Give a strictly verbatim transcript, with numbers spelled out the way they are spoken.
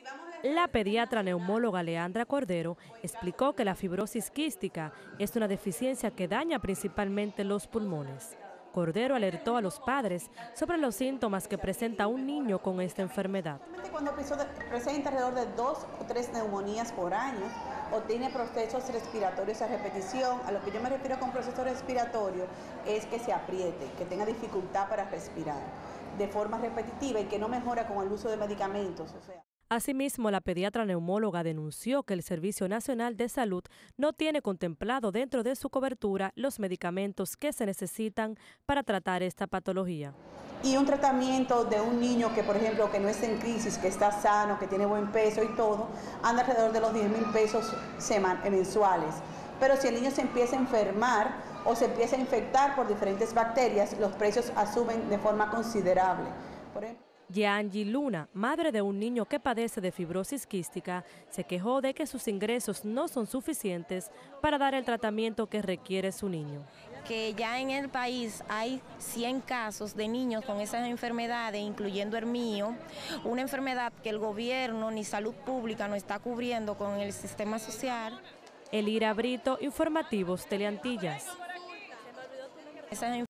La pediatra neumóloga Leandra Cordero explicó que la fibrosis quística es una deficiencia que daña principalmente los pulmones. Cordero alertó a los padres sobre los síntomas que presenta un niño con esta enfermedad. Cuando presenta alrededor de dos o tres neumonías por año o tiene procesos respiratorios a repetición, a lo que yo me refiero con proceso respiratorio es que se apriete, que tenga dificultad para respirar de forma repetitiva y que no mejora con el uso de medicamentos. O sea. Asimismo, la pediatra neumóloga denunció que el Servicio Nacional de Salud no tiene contemplado dentro de su cobertura los medicamentos que se necesitan para tratar esta patología. Y un tratamiento de un niño que, por ejemplo, que no está en crisis, que está sano, que tiene buen peso y todo, anda alrededor de los diez mil pesos mensuales. Pero si el niño se empieza a enfermar o se empieza a infectar por diferentes bacterias, los precios asumen de forma considerable. Por ejemplo, Yanji Luna, madre de un niño que padece de fibrosis quística, se quejó de que sus ingresos no son suficientes para dar el tratamiento que requiere su niño. Que ya en el país hay cien casos de niños con esas enfermedades, incluyendo el mío, una enfermedad que el gobierno ni salud pública no está cubriendo con el sistema social. Elira Brito, Informativos Teleantillas. Esas